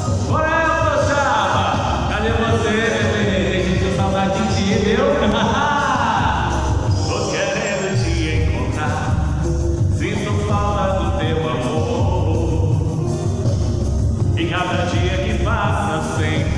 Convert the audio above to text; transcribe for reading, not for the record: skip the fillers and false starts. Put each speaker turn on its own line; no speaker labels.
Bora, Chapa! Cadê você, bebê? Sentiu saudade de ti, viu? Tô querendo te encontrar, sinto falta do teu amor. E cada dia que passa sem